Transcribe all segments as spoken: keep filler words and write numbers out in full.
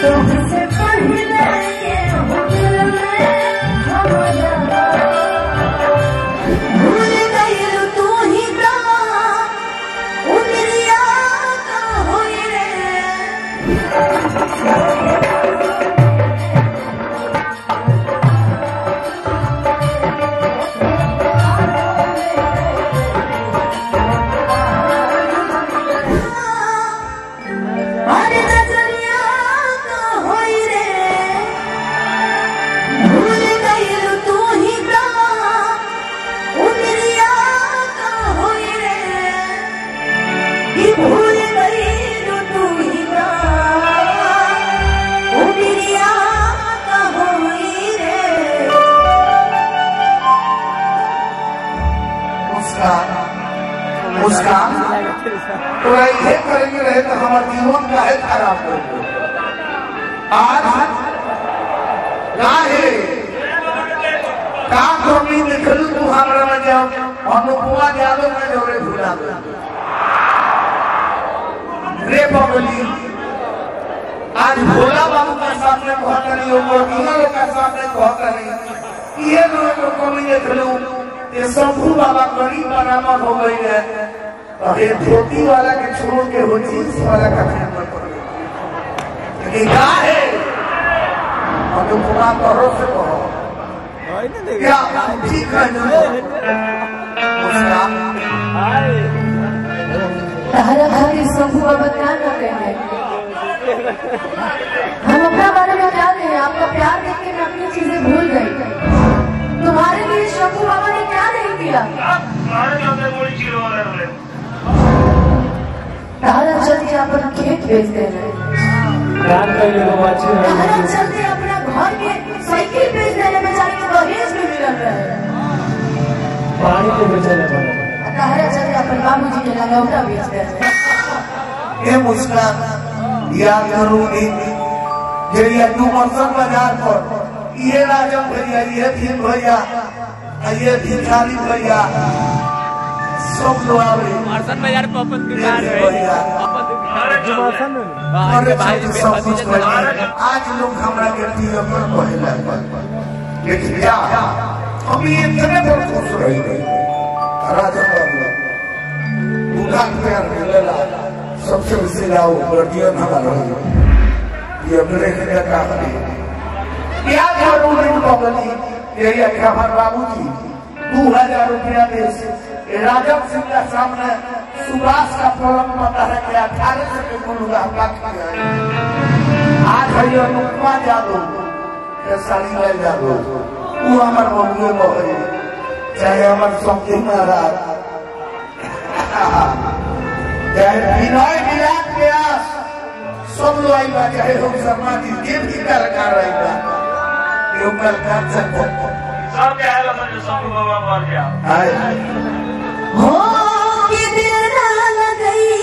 मुस्कान तो ये करेंगे रहे तो हमारे जीवन का है खराब कर आज काहे का कमी निकलू तू हमारा में जाओ अनुपमा यादव में जोड़े भूला रे बबली आज भोला बाबू का सामने बहुत नहीं हो मोरगिया लोग का सामने बहुत नहीं ये लोग कमी निकलू ये शंभू बाबा गरीब बराबर हो गई है तो ये धोती वाला के छोड़ के हो जींस वाला का लेकिन क्या है अनुपमा करो से कहो क्या ठीक है तारा खाली शंभू बाबा क्या ना कहेंगे हम अपना बारे में क्या दें आपका प्यार देख के मैं अपनी चीजें भूल गई तुम्हारे लिए शंभू बाबा ने क्या नहीं किया तारा चलते अपना खेत बेच देना तारा चलते अपना घर के साइकिल बेच देने बेचारी को दहेज में मिल रहा है पानी को बेचने वाला तारा चलते अपने बाबूजी के लंगोटा बेच देना ये मुस्कान याद करूंगी जरिया तू मौसम बाजार पर ये राजम भैया ये भीम भैया ये भिखारी भैया सब लोग आवे मरसन बाजार पपन दुकान है जुमासन अरे भाई सब कुछ आज लोग हमरा के दियो पर पहला लेकिन क्या हम ये इतने पर खुश रह गए राजा बाबू दुकान पे मिलेला सबसे सिलाओ बटिया हमारा ये अपने के का क्या जरूरी बबली यही अखबार बाबूजी दो हजार रुपया दे राजम सिंह का सामने सुभाष का प्रॉब्लम पता है कि अठारह सौ के बोलूंगा आज है अनुपमा यादव के साली यादव वो हमारे बबुए बहे चाहे हमारे शक्ति महाराज चाहे विनय विराट व्यास सब लोग आई बा चाहे हम शर्मा जी के भी कलाकार आई बा ये कलाकार सब क्या है मतलब सब बाबा मर गया हो कि दिल ना लगई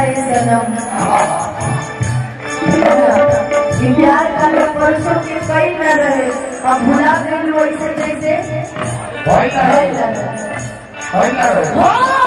ये सनम। ये प्यार का लोग वर्षों के कई न रहे और भुला गई वैसे जैसे भाई ना भाई ना